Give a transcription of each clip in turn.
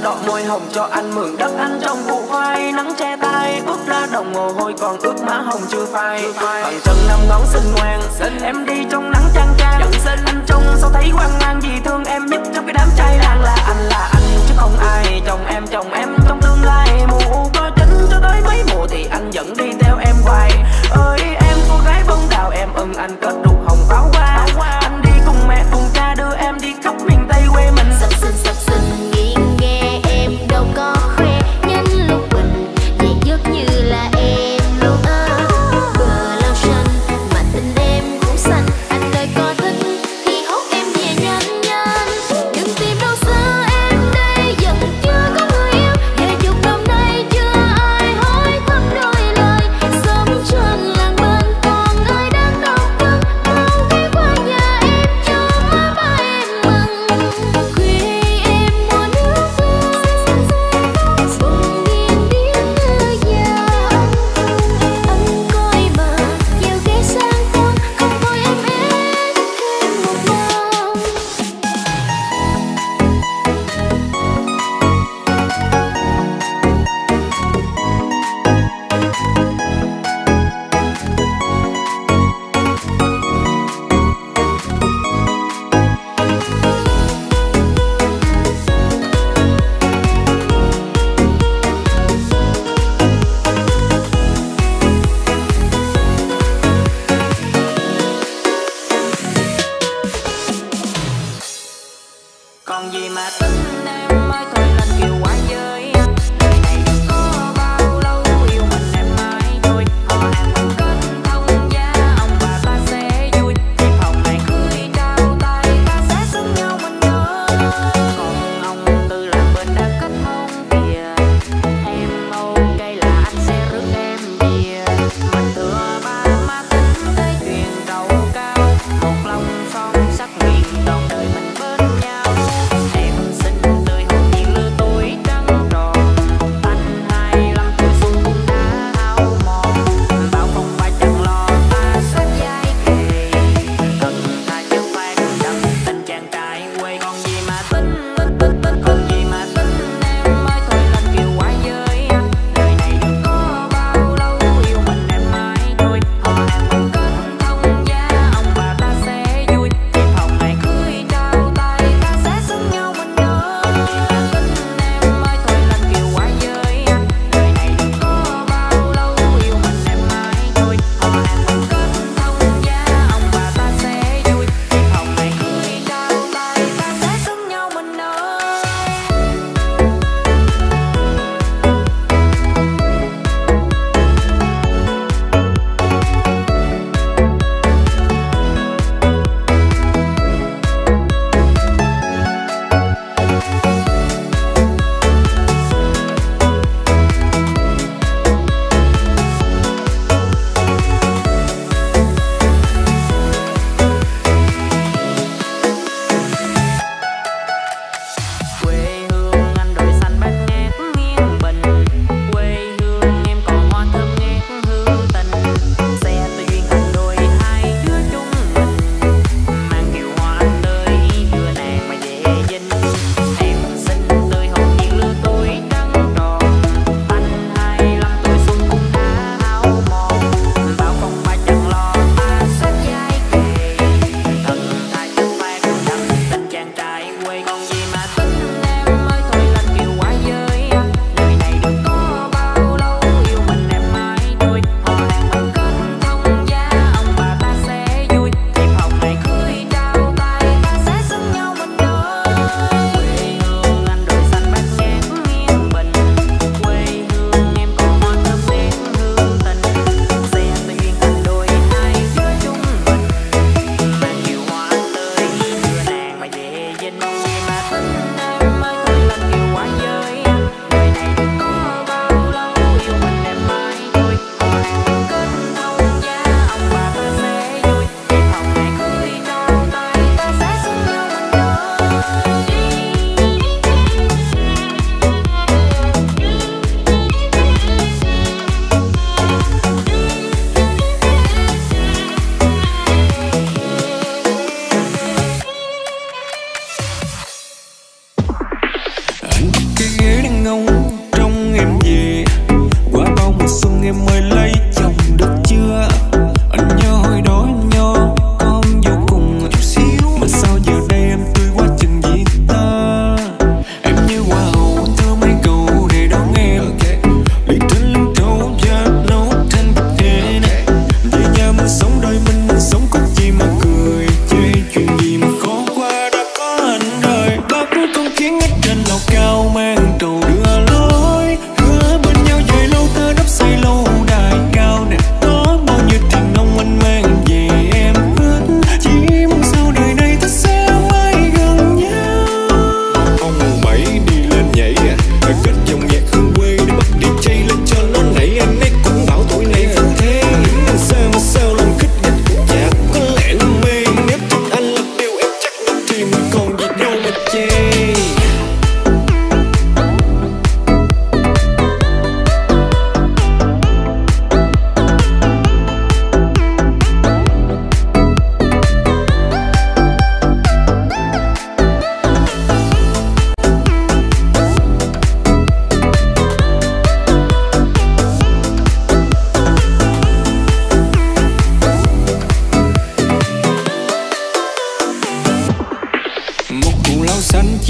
đọt môi hồng cho anh mượn đất anh trong vụ vai. Nắng che tay bước ra đồng mồ hôi còn ướt má hồng chưa phai. Bằng chân năm ngón xinh ngoan, em đi trong nắng chang chang. Anh trông sao thấy hoang mang, vì thương em nhất trong cái đám trai đang là anh chứ không ai. Chồng em trong tương lai mù có chính cho tới mấy mùa thì anh vẫn đi theo em hoài. Ơi em cô gái bông đào em ưng anh kết đục hồng pháo hoa. Anh đi cùng mẹ cùng cha đưa em đi khắp miền Tây quê mình. Sập sình nghiêng nghe em đâu có khoe, nhanh lúc mình vậy giấc như là em luôn á. Bờ lao xanh mà tình em cũng xanh, anh đời có thích thì hốt em về nhanh nhanh. Đừng tìm đâu xa em đây vẫn chưa có người yêu, về chục năm nay chưa ai hỏi thăm đôi lời. Sống trên làng bên còn ai đang đau cơn mau ghét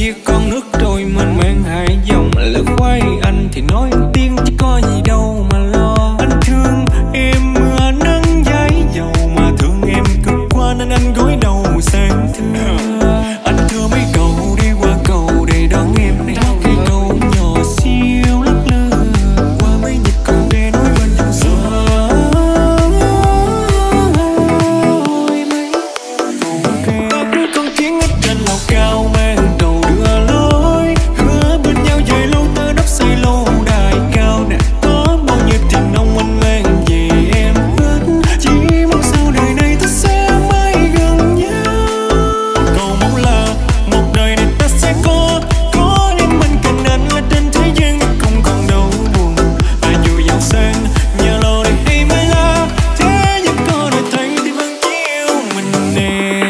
chia con nước trôi mênh mang hai dòng. Lỡ quay anh thì nói tiếng chứ có gì đâu mà lo. Anh thương em mưa nắng giấy dầu, mà thương em cực quá nên anh gối đầu sang thưa. Anh thưa mấy cầu đi qua cầu để đón em này, cái cầu nhỏ xíu lắc lư qua mấy nhịp cầu để nối bên dòng sông. Con chiến ở trên lầu cao mang đầu đưa lối, hứa bên nhau về lâu tới đắp xây lâu đài cao nè. Có bao nhiêu tiền nông anh mang về em hết, chỉ mong sau đời này ta sẽ mãi gần nhau. Cầu mong là một đời này ta sẽ có em bên cạnh anh, là trên thế gian không còn đâu buồn. Và dù giàu sang nhà lầu này hay mai la, thế nhưng có đời thấy thì vẫn chỉ yêu mình em.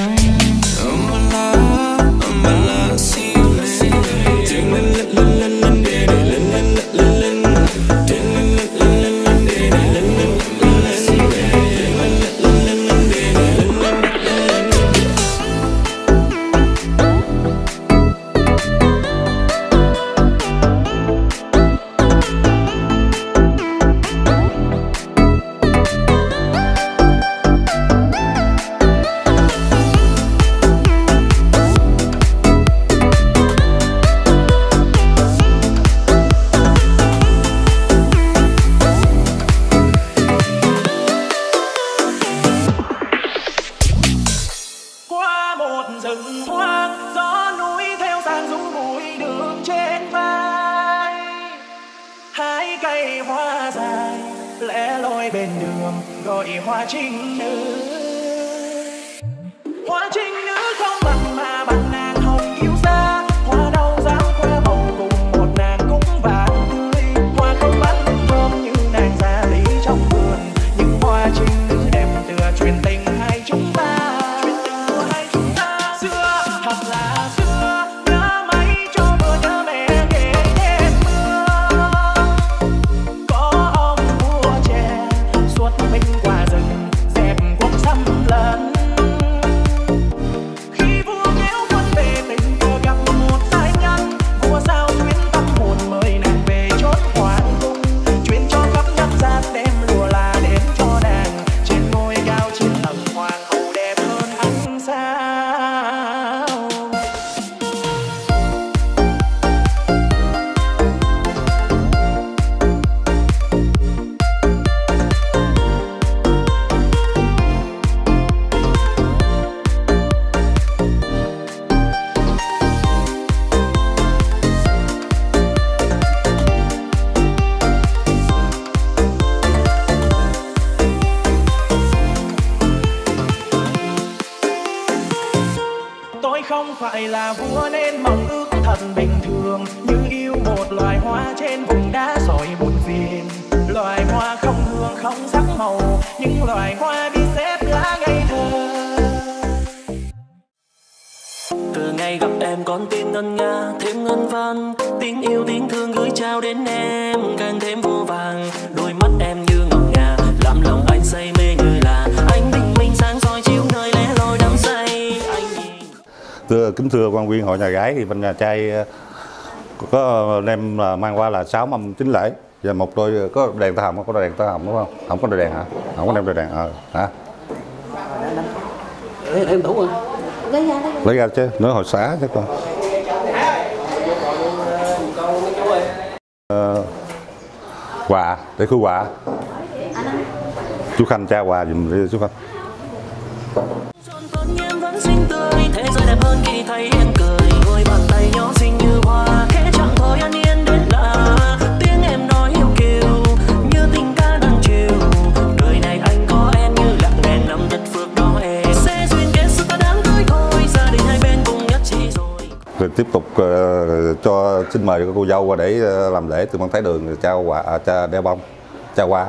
Qua một rừng hoang, gió núi theo dàn rung bụi đường trên vai. Hai cây hoa dài lẻ loi bên đường gọi hoa trinh nữ. Hoa trinh nữ không bằng mà bằng nàng hồng yêu xa. Hoa đâu dám khoe mộng cùng một nàng cũng vàng tươi. Hoa không bán thơm như nàng gia lý trong vườn, nhưng hoa trinh nữ đẹp tựa truyền tình hai chúng ta. Không phải là vua nên mong ước thật bình thường, như yêu một loài hoa trên vùng đá sỏi buồn phiền. Loài hoa không hương không sắc màu, những loài hoa bị xếp lá ngây thơ. Từ ngày gặp em con tim ngân nga thêm ngân vang, tiếng yêu tiếng thương gửi trao đến em càng thêm vô vàng. Đôi mắt em như ngọc ngà làm lòng anh say mê như là anh bình minh sáng soi chiếu nơi lẻ loi đắm say. Kính thưa quan viên hội nhà gái, thì bên nhà trai có đem mang qua là 6 mâm 9 lễ và một đôi có đèn tơ hồng, không có đèn tơ hồng đúng không? Không có đôi đèn hả? Không có đem đôi đèn hả? Em đủ rồi. Lấy ra chứ, nữa hồi xá chứ con. Quà để khu quà. Chú Khanh trao quà giùm đi chú Khanh. Thế giới đẹp hơn khi thấy em cười, đôi bàn tay nhỏ xinh như hoa, khẽ chẳng thôi an yên đến lạ. Tiếng em nói yêu kiều như tình ca đang chiều, đời này anh có em như lặng đèn năm thật phước đó em. Sẽ duyên kết sự ta đáng tươi thôi, gia đình hai bên cùng nhất trí rồi. Rồi tiếp tục xin mời cô dâu qua để làm lễ từ Ban Thái Đường, trao quà, đeo bông, trao quà.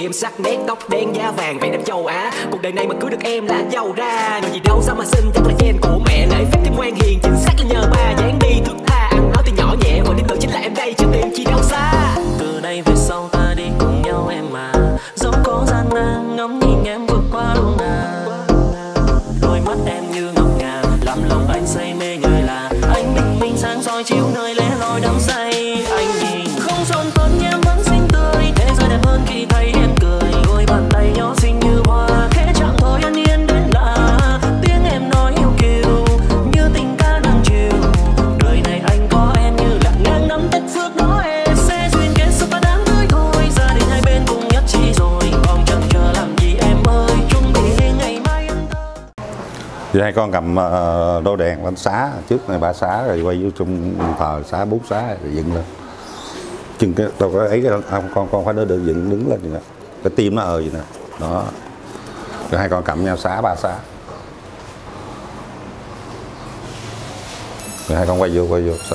em sắc nét tóc đen da vàng vẻ đẹp châu Á. Cuộc đời này mà cưới được em là giàu ra. Người gì đâu sao mà xinh chắc là gen của mẹ. Lễ phép thêm ngoan hiền chính xác là nhờ ba. Dáng đi thước tha ăn nói thì nhỏ nhẹ. Hồi đi tự chính là em đây chứ tìm chi đâu xa. Từ đây về sau ta đi cùng nhau em mà. Dẫu có gian nan ngắm nhìn em vượt qua luôn à. Đôi mắt em như ngọc ngà làm lòng anh say mê người là. Anh bình minh sáng soi chiếu nơi lẻ loi đắm say. Anh nhìn không son phấn em vẫn xinh tươi. Thế giới đẹp hơn khi thấy em cười. Đôi bàn tay nhỏ xinh như hoa. Khẽ chạm thôi an yên đến lạ. Tiếng em nói yêu kiều như tình ca đang chiều. Đời này anh có em như là ngang nắm tất phước đó em. Sẽ duyên kết sức và đáng tươi thôi. Gia đình hai bên cùng nhất trí rồi. Còn chần chờ làm gì em ơi. Chuẩn bị đi ngày mai anh tới. Thì hai con cầm đô đèn lên xá trước này 3 xá rồi quay vô trong thờ xá 4 xá rồi dựng lên. Chừng cái đâu có ấy con phải đỡ dựng đứng lên vậy nè. Cái tim nó vậy nè. Đó. Rồi hai con cầm nhau xá 3 xá. Rồi hai con quay vô xá.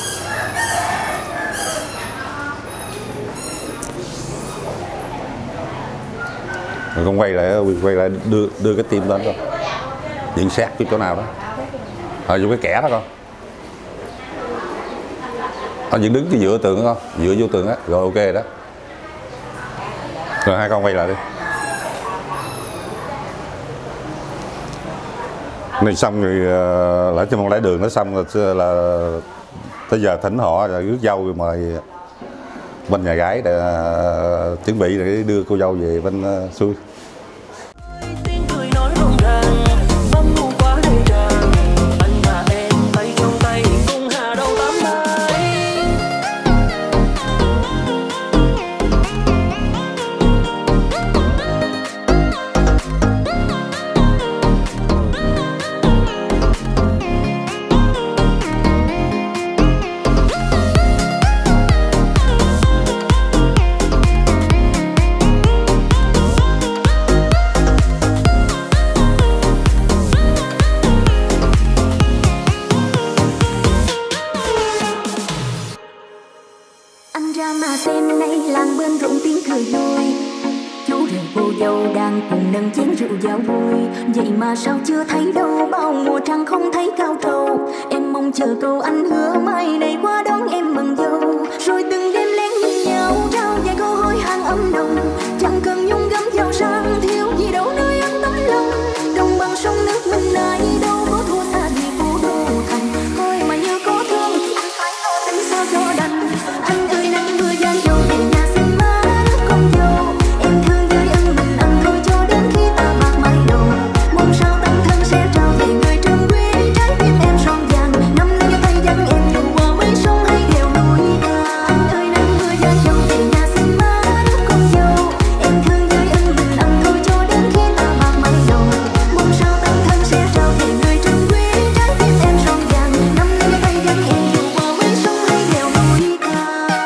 Rồi con quay lại đưa cái tim lên con. Dựng sát cái chỗ nào đó. Vô cái kẻ đó con. Dựng đứng cái dựa tường đó con. Dựa vô tường á. Rồi ok rồi đó. Rồi hai con quay lại đi. Này xong rồi lại cho mong lái đường nó xong rồi là tới giờ thỉnh họ rồi rước dâu rồi mời bên nhà gái để chuẩn bị để đưa cô dâu về bên xuôi. Sao chưa thấy đâu bao mùa trăng không thấy cao trầu. Em mong chờ câu anh hứa mai này qua đón em mừng dâu. Rồi từng đêm lén nhìn nhau trao vài câu hối hang ấm nồng. Chẳng cần nhung gấm giàu sang thiếu gì đâu nơi ấm tấm lòng. Đồng bằng sông nước mình ai đâu có thua xa gì phố đô thành. Thôi mà như có thương thì anh phải lo tính sao cho đành. Anh ơi nắng mưa gian dầu về nhà xin má nước con dâu. Em thương với ân mình ăn thôi cho đến khi ta bạc mái đầu. Mong sao tăng thân sẽ trao về người trân quý trái tim em son vàng. Năm nay cho tay dẫn em dù qua mấy sông hay đèo núi cao. Anh ơi nắng mưa gian dầu về nhà xin má nước con dâu. Em thương với ân mình ăn thôi cho đến khi ta bạc mái đầu. Mong sao tăng thân sẽ trao về người trân quý trái tim em son vàng. Năm nay cho tay dẫn em dù qua mấy sông hay đèo núi cao.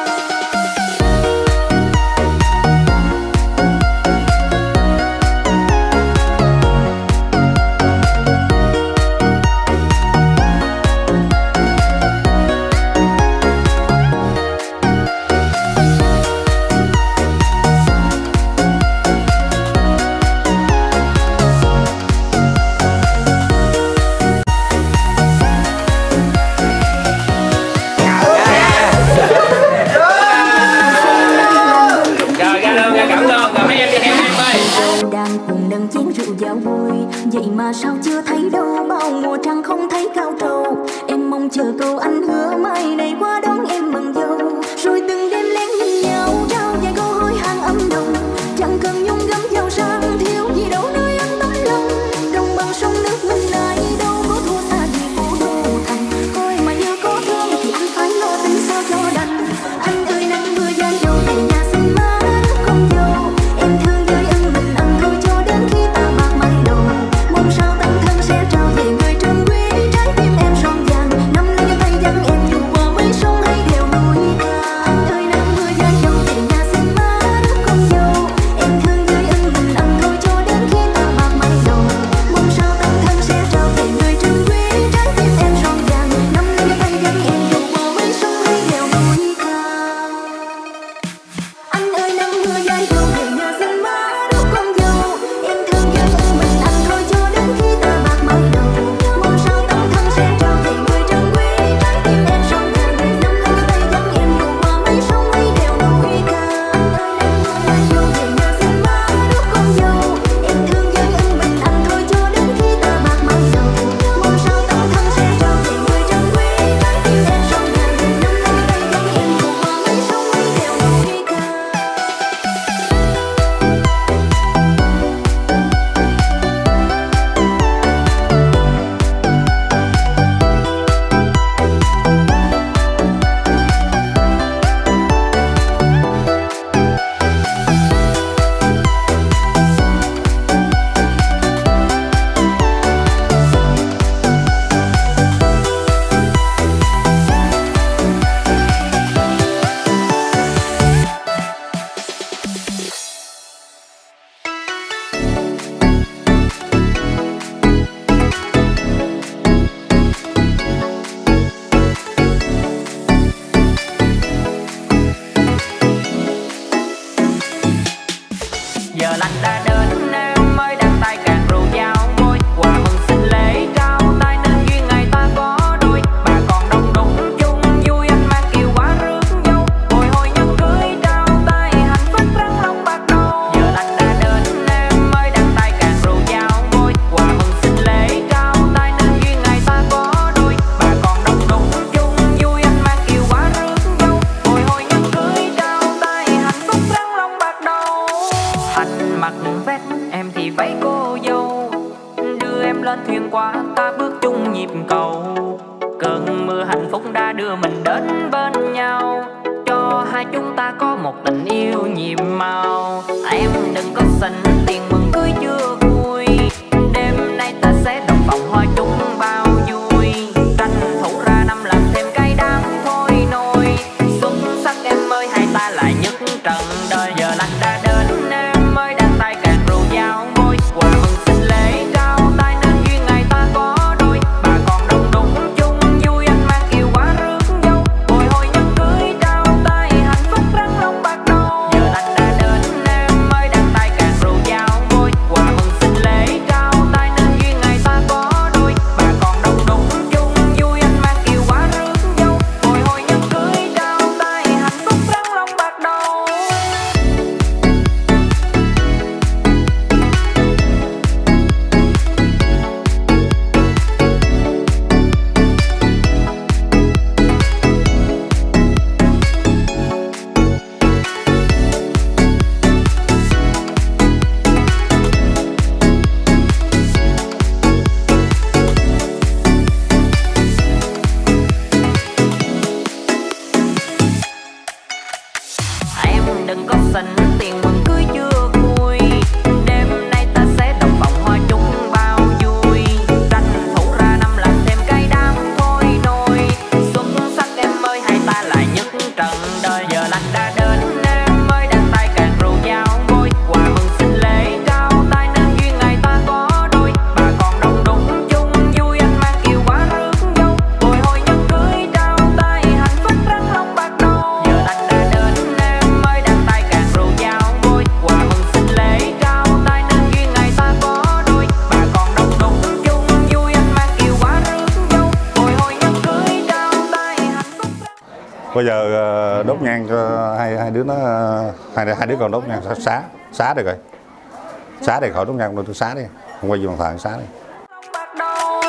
Đang cùng nâng chén rượu giao vui. Vậy mà sao chưa thấy đâu bao mùa trăng không thấy cao trầu. Em mong chờ câu anh hứa mai này qua đón em mừng dâu. Rồi từng đêm lén nhìn nhau trao vài câu hối hang ấm nồng. Chẳng cần nhung gấm giàu sang thiếu gì đâu nơi ấm tấm lòng. Đồng bằng sông nước mình ai đâu có thua xa gì phố đô thành. Thôi mà như có thương thì anh phải lo tính sao cho đành. Anh ơi nắng mưa gian dầu về nhà xin má nước con dâu. Em thương với ân mình ăn thôi cho đến khi ta bạc mái đầu. Mong sao tăng thân sẽ trao về người trân quý trái tim em son vàng. Năm nay cho tay dẫn em dù qua mấy sông hay đèo núi cao. Anh ơi hôm qua ta bước chung nhịp cầu. Cơn mưa hạnh phúc đã đưa mình đến bên nhau, cho hai chúng ta có một tình yêu nhiệm màu. Em đừng có xinh tiền mừng cưới chưa vui, đêm nay ta sẽ đồng vòng hoa chung bao vui. Tranh thủ ra năm làm thêm cái đám thôi nôi, xuất sắc em ơi hai ta lại nhất trần đời. Giờ lành đã đến em ơi đang tay càng rượu giao môi, quà mừng sinh lễ trao tay nên duyên ngày ta có đôi. Bà còn đông đúng chung vui anh mang kiều quá rước dâu, bồi hồi nhẫn cưới trao tay hạnh phúc răng long bạc đầu. Giờ lành đã đến em ơi đang tay càng rượu giao môi, quà mừng sinh lễ trao tay nên duyên ngày ta có đôi. Bà còn đông đúng chung vui anh mang kiều quá rước dâu, bồi hồi nhẫn cưới trao tay hạnh phúc răng long bạc đầu. Em đừng có xinh tiền mừng cưới chưa vui, đêm nay ta sẽ đồng vòng hoa chung bao vui. Tranh thủ ra năm làm thêm cái đám thôi nôi, xuất sắc em ơi hai ta lại nhất trần đời. Giờ lành đã đến em ơi đang tay càng rượu giao môi, quà mừng sinh lễ trao tay nên duyên ngày ta có đôi. Bà còn đông đúng chung vui anh mang kiều quá rước dâu, bồi hồi nhẫn cưới trao tay hạnh phúc răng long bạc đầu. Giờ lành đã đến em ơi đang tay càng rượu giao môi, quà mừng sinh lễ trao tay nên duyên ngày ta có đôi. Bà còn đông đúng chung vui anh mang kiều quá rước dâu, bồi hồi nhẫn cưới trao tay hạnh phúc răng. Bây giờ đốt nhang cho hai đứa nó, hai đứa con đốt nhang xá được rồi, xá đi khỏi đốt nhang, tôi xá đi, không quay về bàn thờ xá đi. bạc đầu.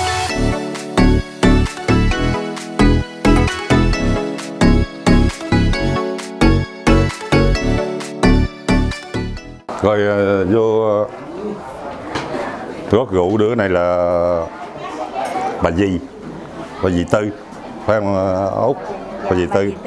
Rồi vô gót rượu đứa này là bà dì Tư, phải không Út? Bà dì Tư.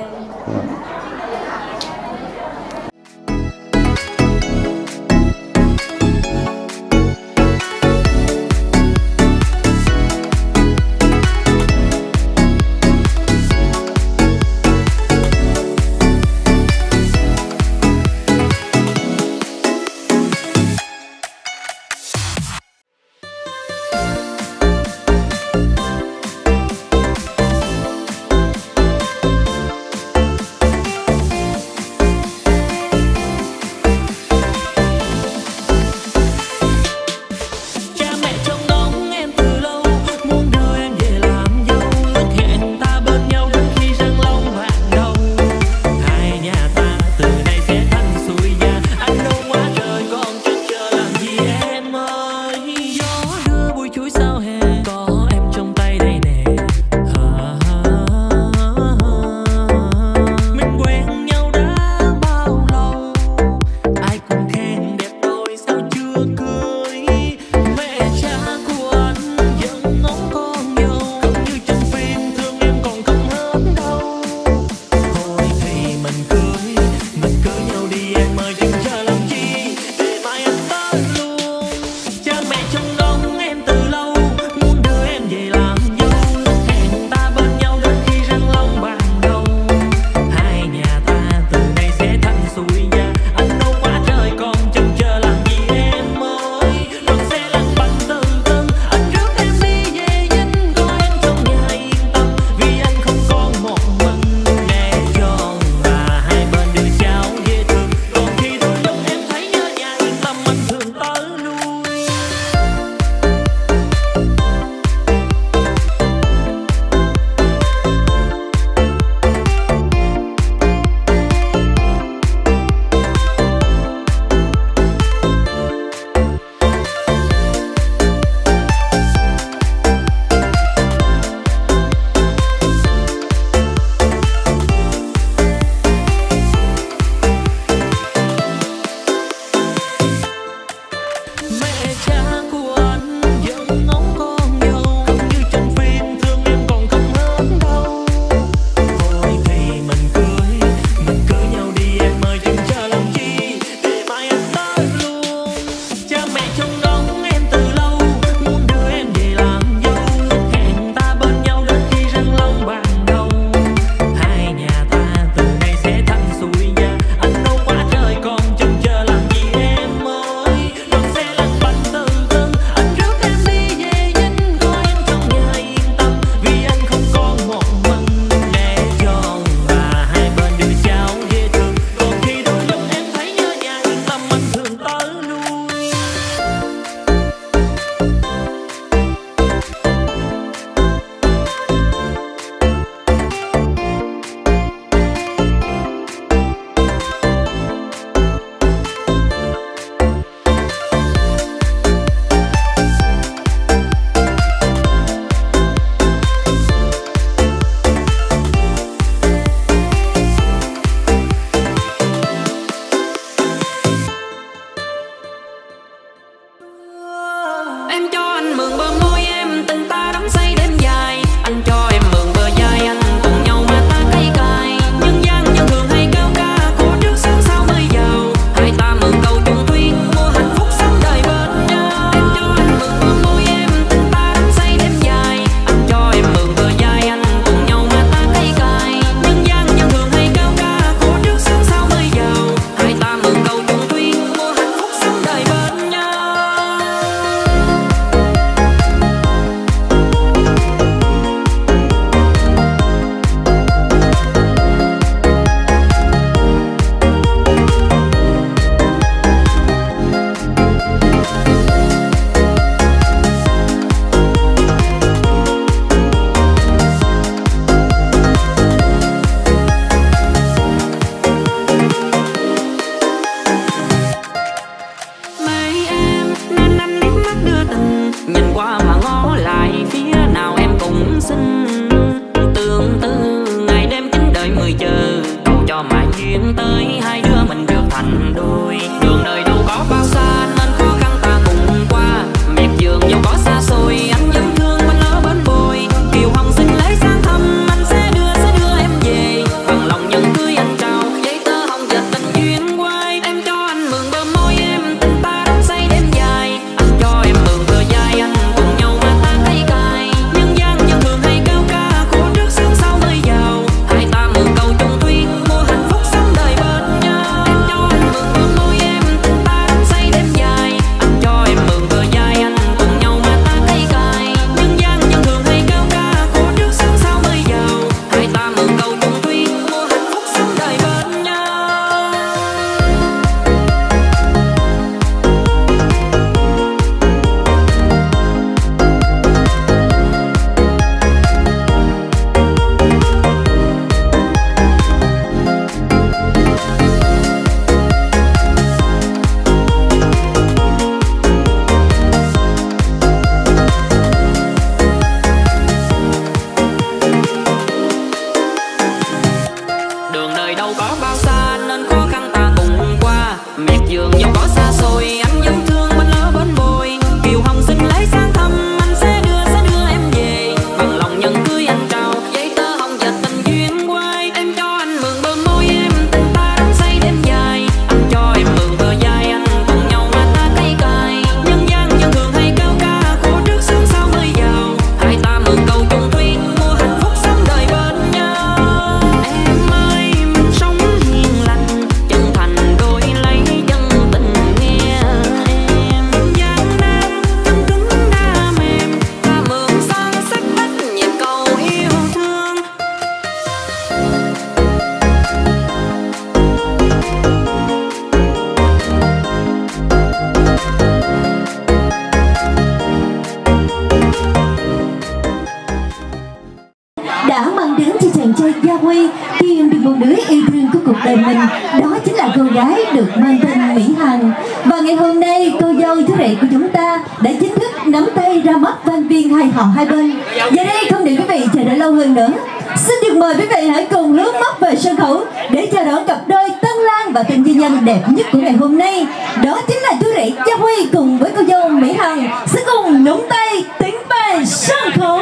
Huy khi được một đứa yêu thương của cuộc đời mình, đó chính là cô gái được mang tên Mỹ Hằng. Và ngày hôm nay cô dâu chú rể của chúng ta đã chính thức nắm tay ra mắt van viên hai họ hai bên. Giờ đây không để quý vị chờ đợi lâu hơn nữa, xin được mời quý vị hãy cùng hướng mắt về sân khấu để chào đón cặp đôi Tân Lan và Tân Di Nhân đẹp nhất của ngày hôm nay. Đó chính là chú rể Gia Huy cùng với cô dâu Mỹ Hằng sẽ cùng nắm tay tiến về sân khấu.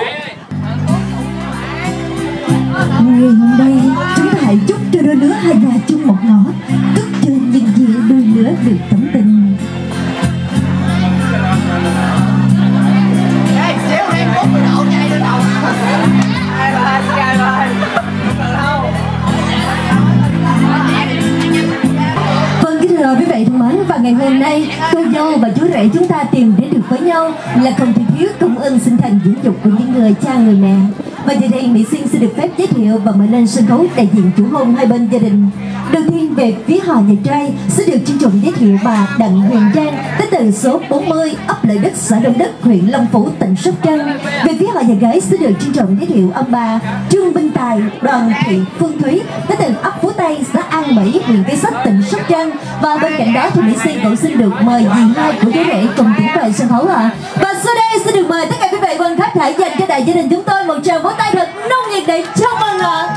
Ngày hôm nay chúng ta hãy chúc cho đôi lứa hai nhà chung một ngõ, chúc cho nhân viên đôi lứa được tấm tình. Vâng, kính thưa quý vị thân mến, và ngày hôm nay cô dâu và chú rể chúng ta tìm đến được với nhau là không thể thiếu công ơn sinh thành dưỡng dục của những người cha người mẹ. Và giờ đây Mỹ Xuyên sẽ được phép giới thiệu và mời lên sân khấu đại diện chủ hôn hai bên gia đình. Đầu tiên về phía họ nhà trai sẽ được trân trọng giới thiệu bà Đặng Huyền Trang, tới từ số 40, ấp Lợi Đức, xã Đông Đức, huyện Long Phú, tỉnh Sóc Trăng. Về phía họ nhà gái sẽ được trân trọng giới thiệu ông bà Trương Minh Tài, Đoàn Thị Phương Thúy, tới từ ấp Phú Tây, xã An Mỹ, huyện Cây Sách, tỉnh Sóc Trăng. Và bên cạnh đó thì Mỹ Xuyên cũng xin được mời dì hai của chú rể cùng tiến về sân khấu ạ. Và sau đây sẽ được mời tất cả quý vị quan khách hãy dành cho đại gia đình chúng tôi một tràng vỗ tay thật nồng nhiệt để chào mừng ạ.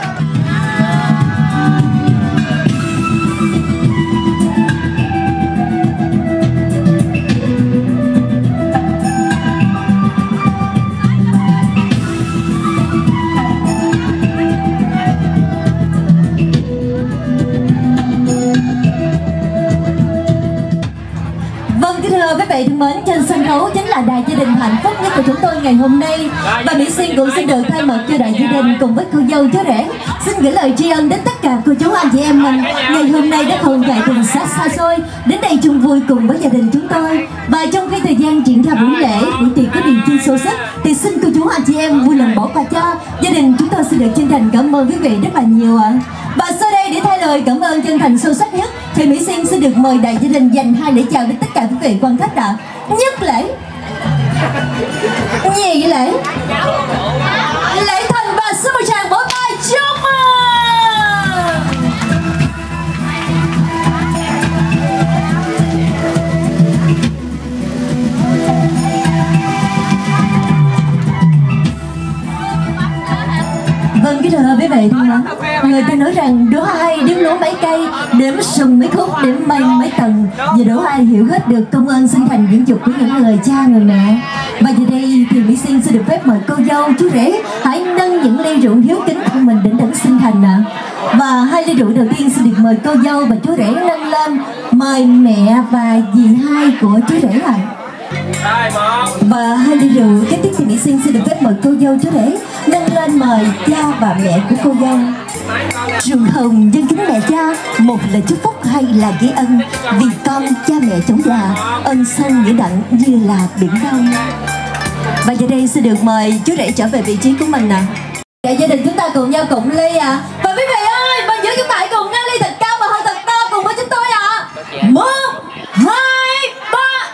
Quý vị thân mến, trên sân khấu chính là đại gia đình hạnh phúc nhất của chúng tôi ngày hôm nay. Và Mỹ Xuyên cũng xin được thay mặt cho đại gia đình cùng với cô dâu chú rể xin gửi lời tri ân đến tất cả cô chú anh chị em mình ngày hôm nay đã không ngại từ xa xa xôi đến đây chung vui cùng với gia đình chúng tôi. Và trong khi thời gian diễn ra buổi lễ, buổi tiệc có niềm vui sâu sắc thì xin cô chú anh chị em vui lòng bỏ qua cho gia đình chúng tôi xin được chân thành cảm ơn quý vị rất là nhiều ạ. Và sau đây để thay lời cảm ơn chân thành sâu sắc nhất thì Mỹ Xuyên sẽ được mời đại gia đình dành hai lễ chào đến tất cả quý vị quan khách ạ. Nhất lễ, nhị lễ, lễ thành và xin một tràng vỗ tay chúc mừng. Vâng, kính thưa quý vị thân mến, người ta nói rằng đố ai đếm lúa mấy cây, đếm sừng mấy khúc, đếm mây mấy tầng, và đố ai hiểu hết được công ơn sinh thành dưỡng dục của những người cha người mẹ. Và giờ đây thì Mỹ Xuyên sẽ được phép mời cô dâu chú rể hãy nâng những ly rượu hiếu kính của mình đến đấng sinh thành ạ. Và hai ly rượu đầu tiên sẽ được mời cô dâu và chú rể nâng lên mời mẹ và dì hai của chú rể ạ. Và hai ly rượu kế tiếp thì Mỹ Xuyên sẽ được phép mời cô dâu chú rể nâng lên mời cha và mẹ của cô dâu. Rượu hồng dân kính mẹ cha, một là chúc phúc, hai là ghi ân, vì con cha mẹ chống già, ân sanh nghĩa đặng như là biển đông. Và giờ đây sẽ được mời chú rể trở về vị trí của mình nè. Để gia đình chúng ta cùng nhau cụng ly ạ. Và quý vị ơi, bên dưới chúng ta hãy cùng nâng ly thật cao và hơi thật to cùng với chúng tôi ạ. 1, 2, 3,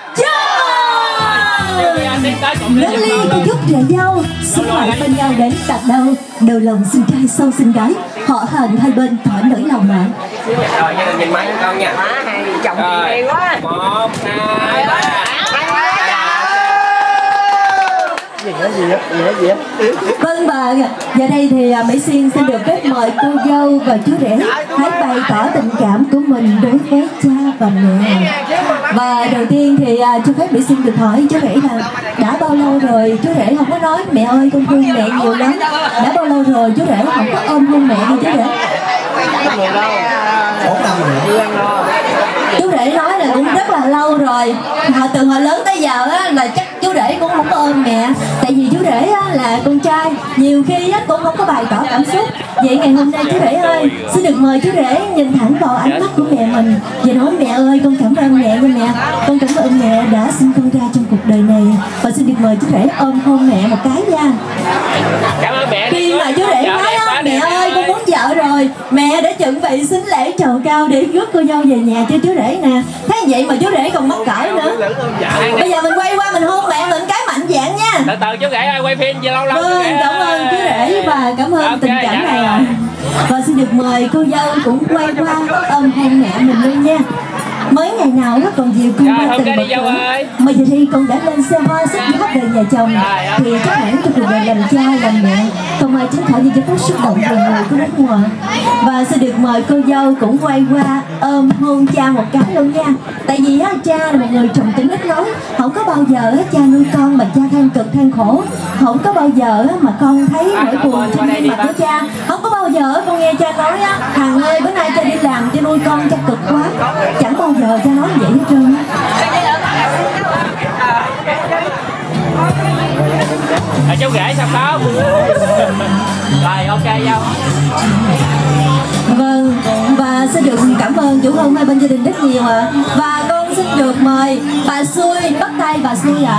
nâng ly cô chúc rể dâu sống mãi bên nhau đến tận đâu, đầu lòng xin trai sau xin gái, họ hàng hai bên thỏa nỗi lòng ạ. Rồi gia đình nhìn máy con nha. Chồng chị hay quá. 1, 2, 3. Vâng, và giờ đây thì Mỹ Xuyên xin được phép mời cô dâu và chú rể hãy bày tỏ tình cảm của mình đối với cha và mẹ. Và đầu tiên thì cho phép Mỹ Xuyên được hỏi chú rể là đã bao lâu rồi chú rể không có nói mẹ ơi con thương mẹ nhiều lắm, đã bao lâu rồi chú rể không có ôm hôn mẹ đi chú rể? Chú rể nói là cũng rất là lâu rồi, họ từ hồi lớn tới giờ á, là chắc chú rể cũng không có ôm mẹ, tại vì chú rể á, là con trai nhiều khi á, cũng không có bày tỏ cảm xúc. Vậy ngày hôm nay chú rể ơi xin được mời chú rể nhìn thẳng vào ánh mắt của mẹ mình và nói mẹ ơi con cảm ơn mẹ nha mẹ, con cảm ơn mẹ đã sinh con ra trong cuộc đời này, và xin được mời chú rể ôm hôn mẹ một cái nha. Cảm ơn mẹ. Khi mà chú rể nói á, mẹ ơi con muốn vợ rồi, mẹ đã chuẩn bị sính lễ trầu cao để rước cô dâu về nhà cho chú rể nè. Thế vậy mà chú rể còn mắc cỡ nữa. Bây giờ mình quay qua mình hôn mẹ mình cái mạnh dạn nha. Từ từ chú rể ơi, quay phim gì lâu lâu. Vâng, cảm ơn chú rể và cảm ơn tình cảm này ạ. Và xin được mời cô dâu cũng quay qua ôm hôn mẹ mình luôn nha. Mấy ngày nào nó còn nhiều cung ba tình bật tuổi, mà giờ thì con đã lên xe hoa xách giáp về nhà chồng, thì chắc hẳn cho cuộc đời làm cha làm mẹ không ai tránh khỏi những giây phút xúc động về người của đất ngoài. Và xin được mời cô dâu cũng quay qua ôm hôn cha một cái luôn nha. Tại vì á, cha là một người trầm tính ít nói, không có bao giờ á, cha nuôi con mà cha than cực than khổ, không có bao giờ á, mà con thấy nỗi buồn trên gương mặt của cha, không có bao giờ á, con nghe cha nói á, Hằng ơi bữa nay cha đi làm cha nuôi con cha cực quá, chẳng bao giờ cha nói vậy hết trơn á. Cháu ghệ sao không? Rồi ok dâu. Vâng, và xin được cảm ơn chủ hôn hai bên gia đình rất nhiều ạ. Và con xin được mời bà Xui, bắt tay bà Xui ạ.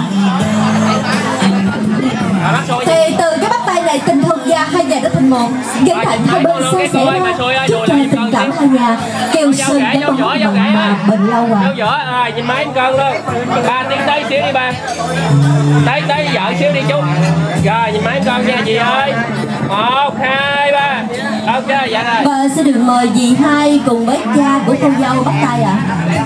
Thì từ cái bắt tay này tình thân gia hai nhà đã thành một, kính thạnh hai bên san sẻ ra, chúc cho tình cảm hai nhà kêu sơn cái bóng mà bền lâu ạ. Rồi nhìn máy cân luôn. Ba tiến tới xíu đi ba. Tới vợ xíu đi chú. Rồi nhìn máy cân nha dì ơi. 1, 2, 3. Ok dạ rồi. Và sẽ được mời dì hai cùng với cha của cô dâu bắt tay ạ.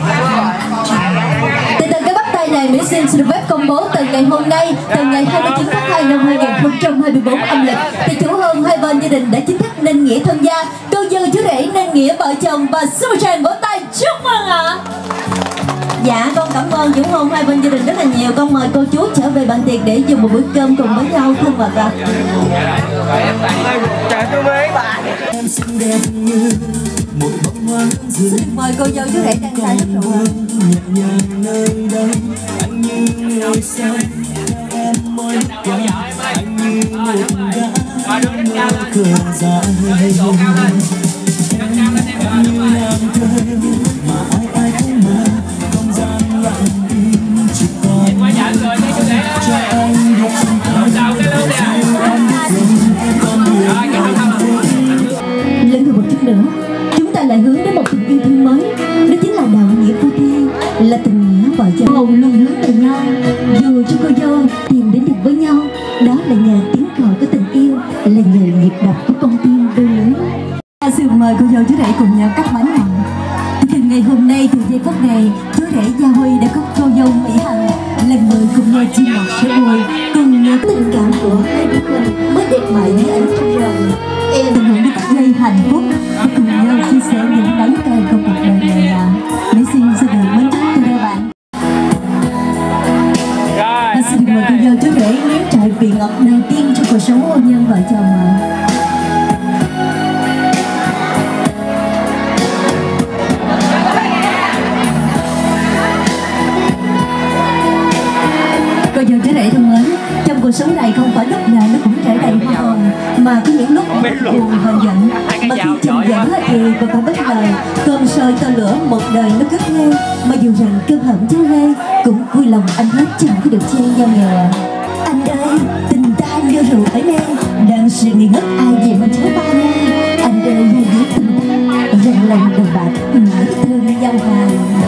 Từ cái bắt tay này, Mỹ Xin được phép công bố từ ngày hôm nay, từ ngày 29 tháng 2 năm 2024 âm lịch, thì chủ hôn hai bên gia đình đã chính thức nên nghĩa thân gia, cô dâu chú rể nên nghĩa vợ chồng. Và xin một tràng vỗ tay chúc mừng ạ. Dạ con cảm ơn chủ hôn hai bên gia đình rất là nhiều. Con mời cô chú trở về bàn tiệc để dùng một bữa cơm cùng với nhau thân mật ạ. Em xinh đẹp như một bông hoa Xin mời cô dâu chú rể đang tay hết rượu ạ. nhẹ nhàng nơi đây, anh như người say em môi qua, anh như một gã cửa dài, em như nàng thơ mà ai cũng mơ, không gian lặng im chỉ còn cho anh được chân tay anh biết Lên từ một chút nữa, chúng ta lại hướng đến một tình yêu thương mới. Đó chính là đạo nghĩa phu thê, là tình nghĩa vợ chồng hồng luôn hướng về nhau. Dù cho cô dâu tìm đến được với nhau, đó là nhờ tiếng gọi của tình yêu, là nhờ nhịp đập của con tim đôi lứa. Xin mời cô dâu chú rể cùng nhau cắt bánh ạ. Từ ngày hôm nay, từ giây phút này, chú rể Gia Huy đã có cô dâu Mỹ Hằng là người cùng nhau chia ngọt sữa bùi, cùng nhau tình cảm của hai đứa mình mới đẹp mãi như ánh trăng rồng. Em tận hưởng những phút giây hạnh phúc và cùng nhau chia sẻ những đắng cay của cuộc đời này ạ. Mỹ xin được mến chúc cho các bạn. Và xin được mời cô dâu chú rể nếm trải vị ngọt đầu tiên trong cuộc sống hôn nhân vợ chồng ạ. Cô dâu chú rể thân mến, trong cuộc sống này không phải lúc nào nó cũng trải đầy hoa hồng, mà có những lúc buồn và giận, mà khi chồng giận hết thì còn phải bất lời. Cơm sôi tơ lửa một đời nó cứ theo, mà dù rằng cơm hận cháu lê cũng vui lòng anh hết chẳng có được chen nhau nghề. Anh ơi, tình ta như rượu ở đây, đang sự nghi ngất ai về mà cháu ba nha. Anh ơi, hay biết tình ta dần lần đầu bạc nói thương nhau hàng.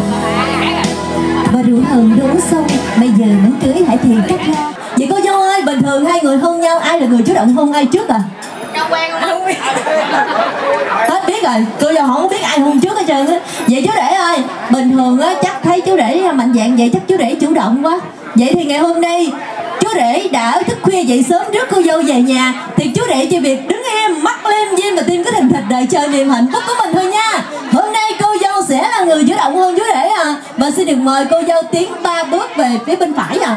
Và rượu hờn đổ xong, bây giờ muốn cưới hãy thì cắt ra. Vậy cô dâu ơi, bình thường hai người hôn nhau ai là người chủ động hôn ai trước à? Không quen không biết. Hết biết rồi, cô dâu không biết ai hôn trước hết trơn á. Vậy chú rể ơi, bình thường á chắc thấy chú rể mạnh dạn vậy chắc chú rể chủ động quá. Vậy thì ngày hôm nay chú rể đã thức khuya dậy sớm rước cô dâu về nhà, thì chú rể chỉ việc đứng im, mắt liêm diêm và tim cứ thình thịch đợi chờ niềm hạnh phúc của mình thôi nha. Hôm nay cô dâu sẽ là người chủ động hôn chú rể à. Và xin được mời cô dâu tiến 3 bước về phía bên phải à.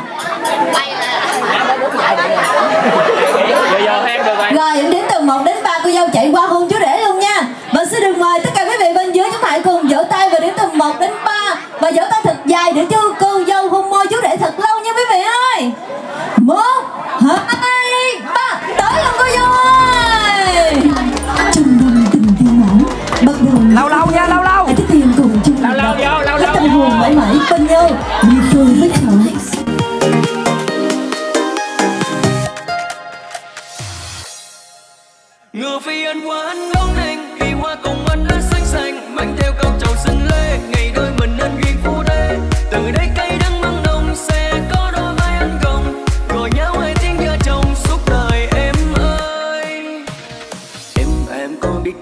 Rồi em đếm từ 1 đến 3, cô dâu chạy qua hôn chú rể luôn nha. Và xin được mời tất cả quý vị bên dưới chúng ta hãy cùng vỗ tay và đếm từ 1 đến 3 và vỗ tay thật dài để cho cô dâu hôn môi chú rể thật lâu nha quý vị ơi. 1, 2, 3, tới luôn cô dâu ơi. Trong năm tình thiên mãn bắt đầu Lâu nha, lâu. hãy tiếp tiền cùng chung Lâu tâm hồn mãi mãi bên nhau như phương với thở. Ngựa phi anh qua anh đón anh, khi hoa cùng anh đã xanh xanh, mang theo câu chầu xinh lê, ngày đôi mình nên duyên phù đê. Từ đây cay đắng măng nồng sẽ có đôi vai anh gồng, gọi nhau hai tiếng vợ chồng suốt đời em ơi. Em có biết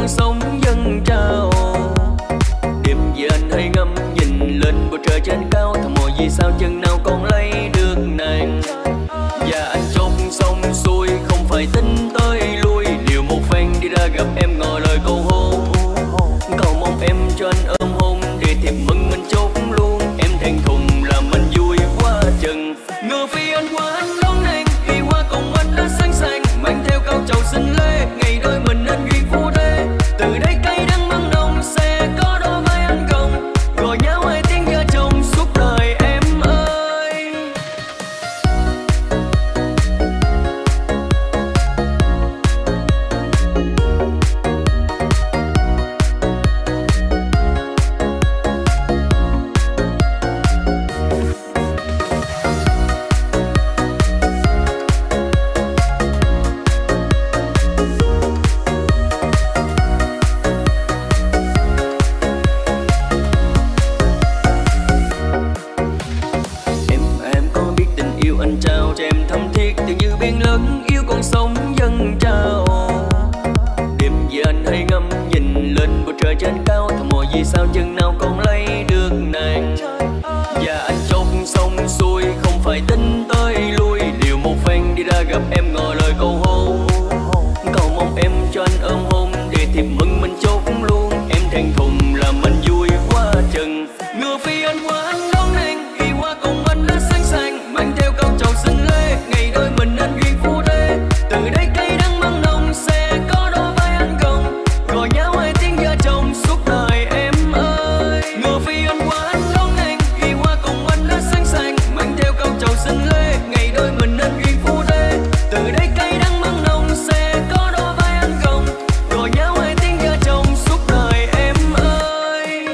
còn sống dâng trào. Đêm về anh hay ngắm nhìn lên bầu trời trên cao, thầm mỏi vì sao chân nào còn lấy được nàng. Và anh chốt xong xuôi không phải tính tới lui, liều một phen đi ra gặp em ngỏ lời cầu hôn. Cầu mong em cho anh ôm hôn để thiệp mừng mình chốt luôn. Em thẹn thùng làm anh vui quá chừng. Ngờ phi anh qua anh đón nàng, khi qua cùng anh đã sẵn sàng mang theo cao trầu xin lễ. Ngày đôi mình anh duyên phù thế, từ đây cay đắng măng nồng sẽ có đôi vai anh cộng, gọi nhau hai tiếng vợ chồng suốt đời em ơi. Em có biết tình yêu anh trao cho em thâm thiết, từ như biển lớn yêu còn sống dâng trào. Đêm về anh hay ngắm nhìn lên bầu trời trên cao, thầm mỏi vì sao chân nào còn lấy được nàng. Và anh chốt xong xuôi không phải tính tới lui, liều một phen đi ra gặp em ngỏ lời cầu hôn. Cầu mong em cho anh ôm hôn để thiệp mừng mình chốt luôn. Em thẹn thùng làm anh vui quá chừng. Ngờ phi anh qua anh đón nàng, khi qua cùng anh đã sẵn sàng mang theo cao trầu xin lễ. Ngày đôi mình anh duyên phù thế, từ đây cay đắng măng nồng sẽ có đôi vai anh cộng, gọi nhau hai tiếng vợ chồng suốt đời em ơi. Ngờ phi anh qua anh đón nàng, khi qua cùng anh đã sẵn sàng mang theo cao trầu xin lễ. Ngày đôi mình anh duyên phù thế, từ đây cay đắng măng nồng sẽ có đôi vai anh cộng, gọi nhau hai tiếng vợ chồng suốt đời em ơi.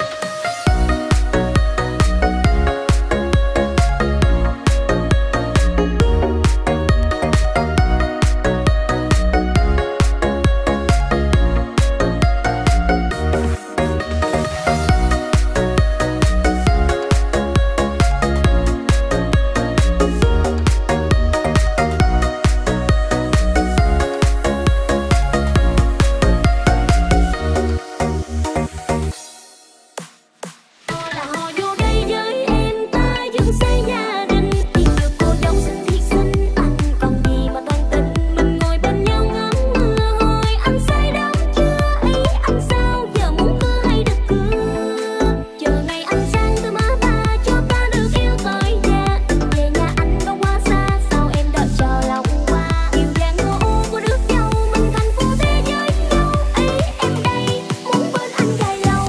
Là họ vô đây với em, ta dựng xây gia đình. Tìm được cô dâu xinh thiệt xinh, anh còn gì mà toan tính. Mình ngồi bên nhau ngắm mưa hồi, anh say đắm chưa ý anh sao giờ muốn cưa hay đứt cưa. Chờ ngày anh sang từ má ba cho ta được yêu tới già. Về nhà anh đâu quá xa, sao em đợi chờ lòng qua. Yêu vàng ngô ô của đứa dâu, mình thành phu thế với nhau. Ý em đây muốn bên anh dài lâu.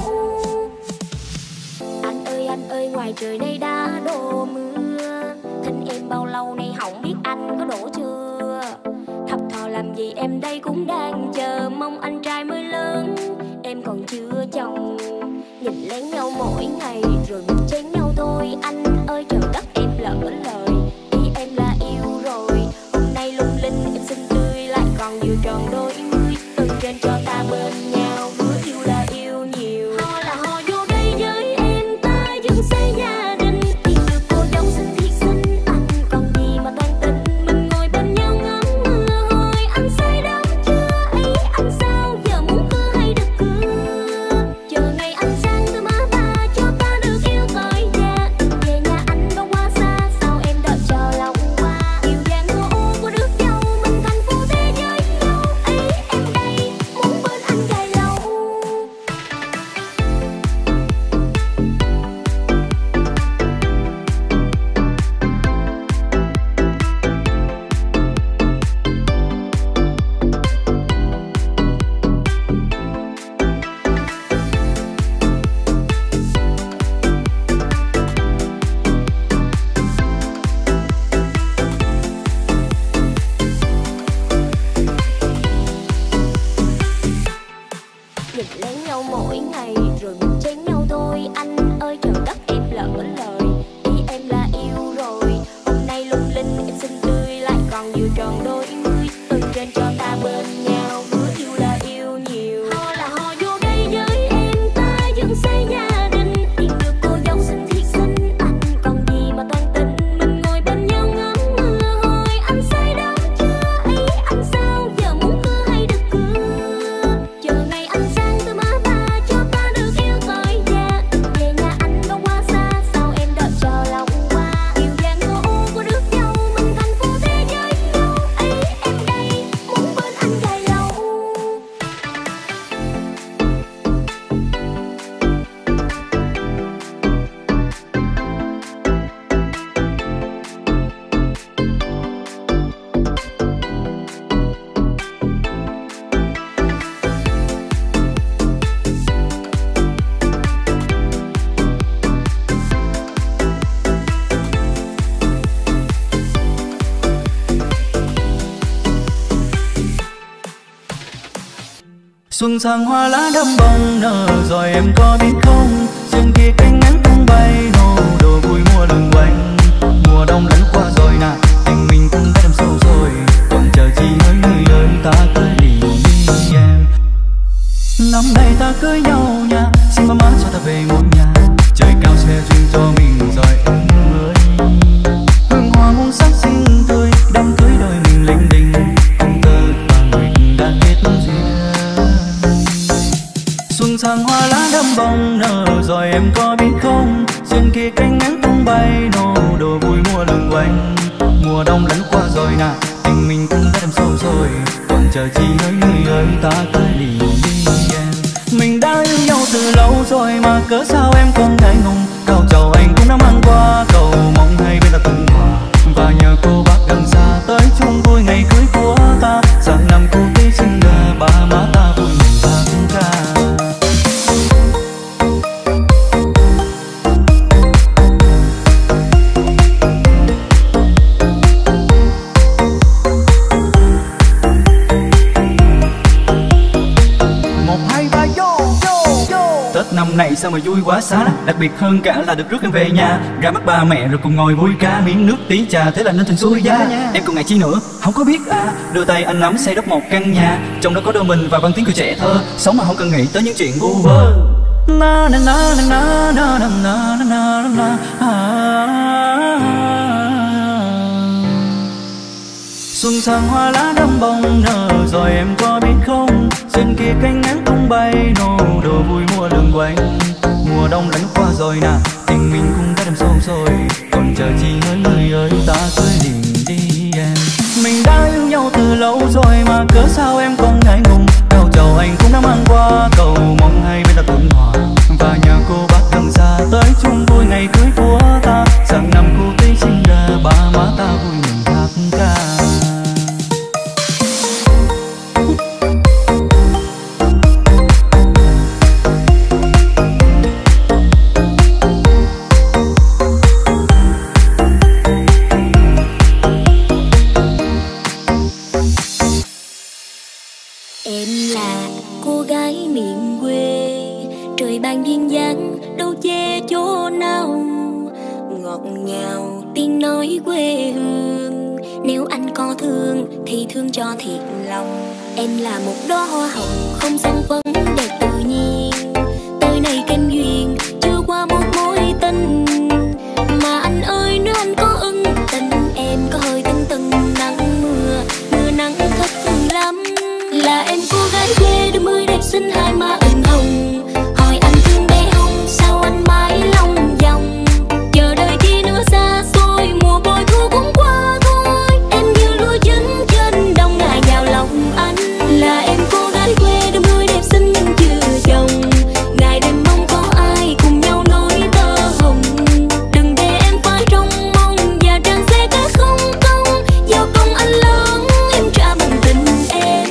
Anh ơi ngoài trời đây đã đổ mưa, thỉnh em bao lâu nay không biết anh có đổ chưa. Thập thò làm gì em đây cũng đang chờ mong anh trai mới lớn, em còn chưa chồng. Nhìn lén nhau mỗi ngày rồi mình chén nhau thôi. Anh ơi trời đất em lỡ lời, ý em là yêu rồi. Hôm nay lung linh em xinh tươi lại còn vừa tròn đôi mươi. Từ trên cho ta bên nhau, hứa yêu là yêu nhiều. Họ là họ vô đây với em, ta dựng xây gia đình. Tìm được cô dâu xinh thiệt xinh, anh còn gì mà toan tính. Mình ngồi bên nhau ngắm mưa hồi, anh say đắm chưa ý anh sao giờ muốn cưa hay đứt cưa. Chờ ngày anh sang từ má ba cho ta được yêu tới già. Về nhà anh đâu quá xa, sao em đợi chờ lòng qua. Yêu vàng ngô ô của đứa dâu, mình thành phu thế với nhau. Ý em đây muốn bên anh dài lâu. Nhìn lén nhau mỗi ngày rồi mình chén nhau thôi. Anh ơi trời đất em lỡ lời, ý em là yêu rồi. Hôm nay lung linh em xinh tươi lại còn vừa tròn đôi mươi. Từ trên cho ta bên nhau, hứa yêu là yêu nhiều. Họ là họ vô đây với em, ta dựng xây gia đình. Tìm được cô dâu xinh thiệt xinh, anh còn gì mà toan tính. Mình ngồi bên nhau ngắm mưa hồi, anh say đắm chưa ý anh sao giờ muốn cưa hay đứt cưa. Chờ ngày Xuân sang hoa lá đâm bông nở rồi em có biết không, trên kia cánh ngắn tung bay nô đồ vui mùa lừng quanh. Mùa đông lẫn qua rồi nè, tình mình cũng đã đâm sâu rồi, còn chờ chi hỡi người ơi ta cưới liền đi em. Năm nay ta cưới nhau nha, xin ba má cho ta về một nhà, trời cao sẽ duyên cho mình rồi em ơi. Hương hoa muôn sắc xinh tươi, đám cưới đôi mình linh đình, không tơ và nguyệt đã kết duyên. Xuân sang hoa lá đâm bông nở rồi em có biết không, trên kia cánh ngắn tung bay nô đồ vui mùa lừng quanh. Mùa đông lẫn qua rồi nè, tình mình cũng đã đâm sâu rồi, còn chờ chi hỡi người ơi ta cưới liền đi em. Mình đã yêu nhau từ lâu rồi mà cớ sao em còn ngại ngùng, cao trầu anh cũng đã mang qua, cầu mong hai bên ta thuận hòa, và nhờ cô bác gần xa tới chung vui ngày cưới của ta. Sang năm cô tí sinh ra ba má ta vui mừng hát ca. Tết năm này sao mà vui quá xá, đặc biệt hơn cả là được rước em về nhà, ra mắt ba mẹ rồi cùng ngồi vui cá miếng nước tí trà, thế là nên thành xuôi giá. Em còn ngại chi nữa, không có biết à, đưa tay anh nắm xây đắp một căn nhà, trong đó có đôi mình và văn tiếng cười trẻ thơ, sống mà không cần nghĩ tới những chuyện vu vơ. Na na na na na na na na na na. Xuân sang hoa lá đâm bông nở rồi em có biết không, trên kia cánh ngắn tung bay nô đồ vui mùa lừng quanh. Mùa đông lẫn qua rồi nè, tình mình cũng đã đâm sâu rồi, còn chờ chi hỡi người ơi ta cưới liền đi em. Mình đã yêu nhau từ lâu rồi mà cớ sao em còn ngại ngùng, cao trầu anh cũng đã mang qua, cầu mong hai bên ta thuận hòa, và nhờ cô bác gần xa tới chung vui ngày cưới của ta. Sang năm cô tí sinh ra ba má ta vui mừng hát ca. Em là cô gái miền quê, trời ban duyên dáng đâu che chỗ nào, ngọt ngào tiếng nói quê hương. Nếu anh có thương thì thương cho thiệt lòng. Em là một đóa hoa hồng không sang phấn đẹp tự nhiên, tới nay kênh duyên chưa qua một mối tình. Mà anh ơi nếu anh có ưng tình em có hơi tưng tưng nắng mưa, mưa nắng thất thường lắm. Là em cô gái quê đôi mươi đẹp xinh hai má ửng hồng, hỏi anh thương bé không sao anh mãi lòng vòng. Chờ đợi chi nữa xa xôi mùa bội thu cũng qua thôi, em như lúa chín trên đồng ngài vào lòng anh. Là em cô gái quê đôi mươi đẹp xinh nhưng chưa chồng, ngày đêm mong có ai cùng nhau nối tơ hồng. Đừng để em phải trông mong và trang xe cái không công, giao công anh lớn em trả bằng tình em.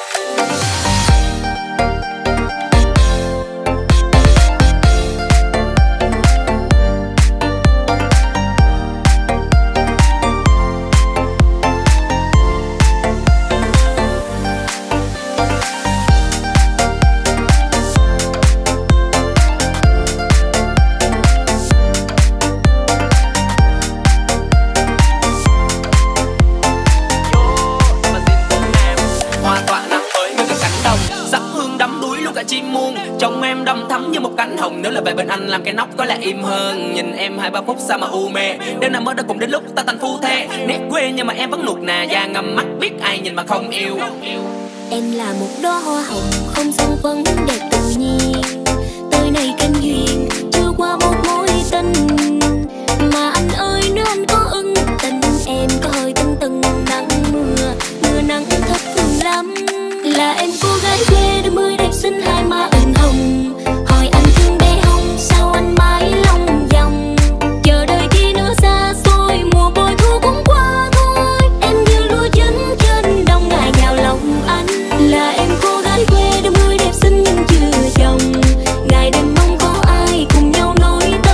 Chim muôn trong em đâm thắm như một cánh hồng, nếu là về bên anh làm cái nóc có lẽ im hơn. Nhìn em 2-3 phút sao mà u mê, đêm nào mới đã cùng đến lúc ta thành phu thê. Nét quê nhưng mà em vẫn nuột nà da ngầm mắt, biết ai nhìn mà không yêu. Em là một đóa hoa hồng không sang phấn đẹp tự nhiên, tới nay kênh duyên chưa qua một mối tình. Mà anh ơi nếu anh có ưng tình em có hơi tưng tưng nắng mưa, mưa nắng thất thường lắm. Là em cô gái quê đôi mươi đẹp xinh hai má ửng hồng, hỏi anh thương bé không sao anh mãi lòng vòng. Chờ đợi chi nữa xa xôi mùa bội thu cũng qua thôi, em như lúa chín trên đồng ngài vào lòng anh. Là em cô gái quê đôi mươi đẹp xinh nhưng chưa chồng, ngày đêm mong có ai cùng nhau nối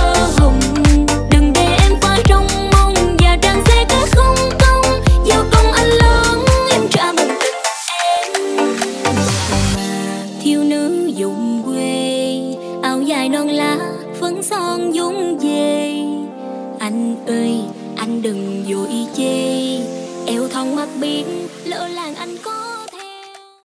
dài non lá phấn son dung về. Anh ơi anh đừng vội chê, eo thon mắt biển lỡ làng anh có